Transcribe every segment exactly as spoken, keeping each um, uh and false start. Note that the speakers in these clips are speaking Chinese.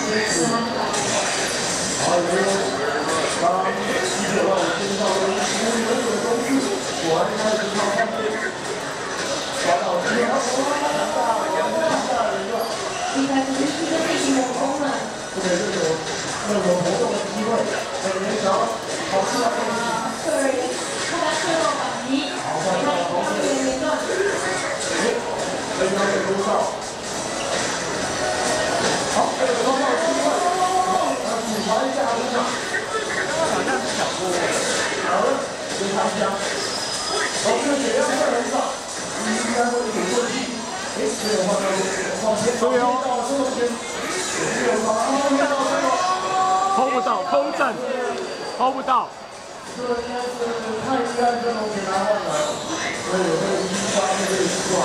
好，有没有？刚刚记者帮我介绍的一些人的东西，我还开始唱唱歌。找到机会， 你开始是一个自己的功能。 这个这种任何活动的机会，每年想要好吃的东西。 对，他在最后反击，他他这个年段。 哎，非常的优秀。好，这个高帽机会，好，来检查一下路上。 好像是小锅。 好的，检查一下。好，这个血量会很少，应该会挺过去。哎，没有换到往前，往前到中间，没有往后面到这个。 hold 不到，空阵 ，hold 不到。 这应该是太应该这种给他换来，所以有这个一八这个习惯。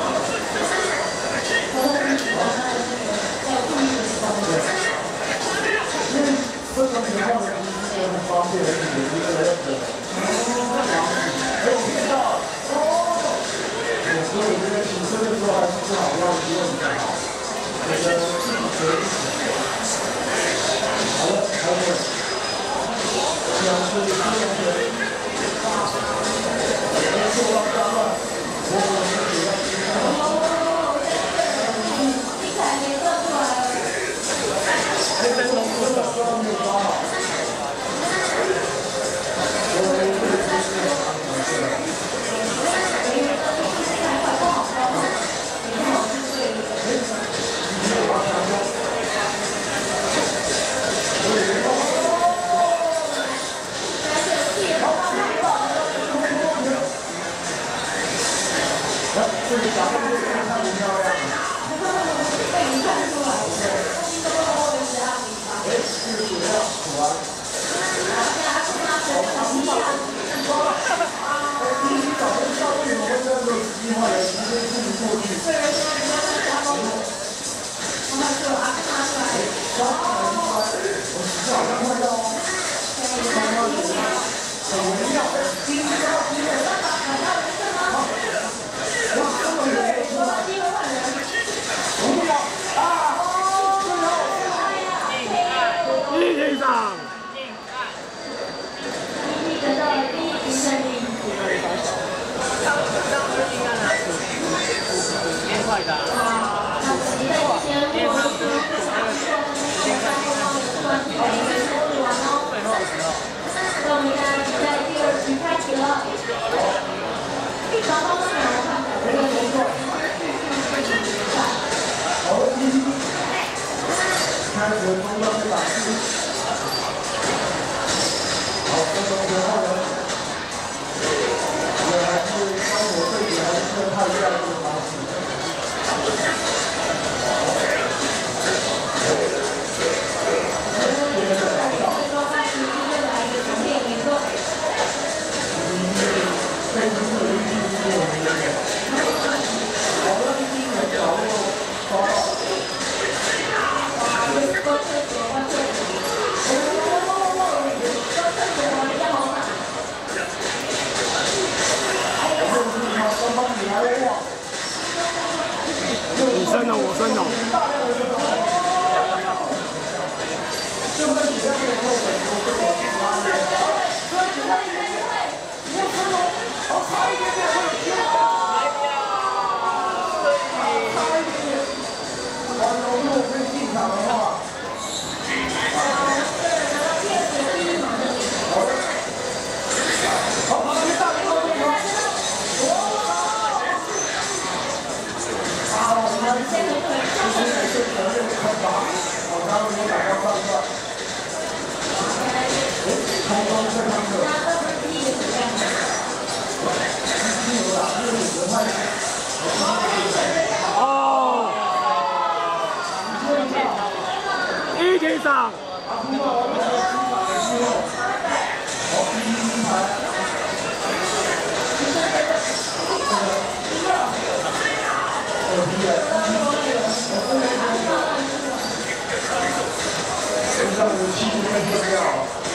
因为这种情况呢，其实很方便，而且有一个人的。哎，我听到，哦，所以我觉得起身的时候还是最好不要提问比较好，觉得自己觉得好了，还有，这样是这样子。做到大乱，我我们也要听到。 精彩连贯出来了。 哎，真的真的说没有抓好。我我我这个是尝试了。 因为这个是才快不好高嘛，你不好是对的。 哎，你有往上说。我以为但是气也不太好。 这个小妹妹看起来漂亮。 被你看出来了，这么多人在按你吧。 哎，这个血量好啊。 然后现在看他身上一下， 哎，第一早上下午我们这样子计划也直接自己过去。 对，现在你要在家帮我，然后就啊拿出来。 刚才一般，我只是好像看到哦。刚刚有很微妙，第一个第一个。 买到人证吗？ 哇，这么远， 有了机会换人。 不要啊！ 一庭上。 你得到了第一名胜利。 变快的。 啊，那我们在先我们说不想说那个三号的突然每一个处理完哦。 最后的时候。 那我们现在比赛第二局开始了。双方都没有看到这个动作。 好，第一，开始中央的打击。好，这个前后人，也还是帮我对比，还是看这样一个方式。 最终开始是又来一个强烈连段。 被击的一击是我们的。好的，第一人掌握抓到。 啊，就是说这个关键。 双方女孩哇， 你生的，我生的。 大量的这个，这个体量也够很多，这个拉的。所以觉得应该会，你要成功，好差一点点会有机会。差一点点，完了，如果可以进场的话。好，好，别大，别大，别大。啊，我们现在就是每次可能就很忙，我刚刚没打到上段。哎，空中这堂课。有打，这个五十块。 哦。一庭上。 阿公啊，我们的机会。好，第一金牌。二批的，身上有气不跟不掉，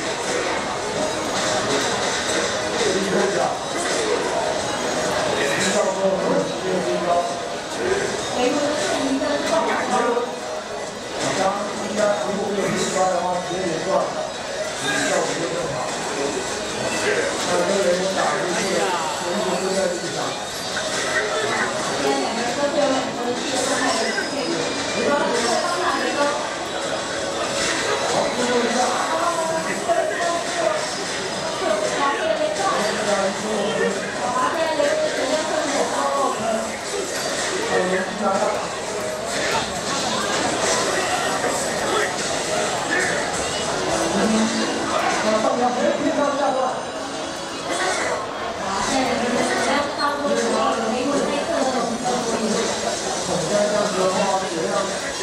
第一个奖，知道说我们职业最高， 维护的是你的状态。 刚应该。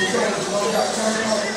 不重的情况下，三号。